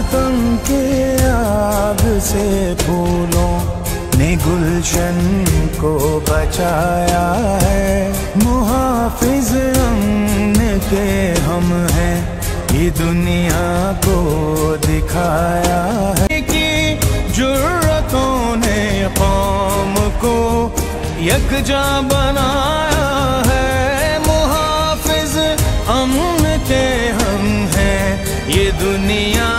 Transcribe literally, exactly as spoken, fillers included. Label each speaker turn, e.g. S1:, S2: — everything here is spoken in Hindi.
S1: सितम के आग से फूलों ने गुलशन को बचाया है। मुहाफिज अमन के हम हैं, ये दुनिया को दिखाया है कि जुर्रतों ने कौम को यकजा बनाया है। मुहाफिज अमन के हम हैं, ये दुनिया